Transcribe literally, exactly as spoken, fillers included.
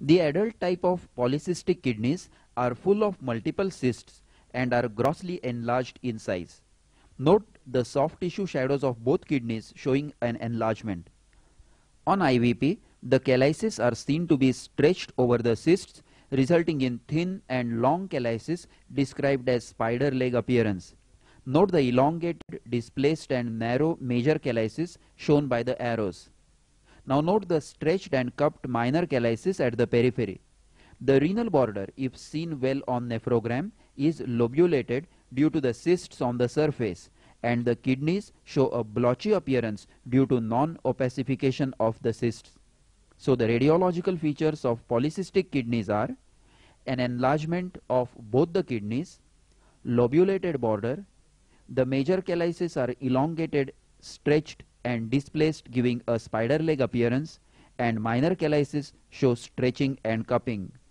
The adult type of polycystic kidneys are full of multiple cysts and are grossly enlarged in size. Note the soft tissue shadows of both kidneys showing an enlargement. On I V P, the calyces are seen to be stretched over the cysts, resulting in thin and long calyces described as spider leg appearance. Note the elongated, displaced and narrow major calyces shown by the arrows. Now note the stretched and cupped minor calyces at the periphery. The renal border, if seen well on nephrogram, is lobulated due to the cysts on the surface, and the kidneys show a blotchy appearance due to non-opacification of the cysts. So the radiological features of polycystic kidneys are an enlargement of both the kidneys, lobulated border, the major calyces are elongated, stretched and displaced, giving a spider leg appearance, and minor calyces show stretching and cupping.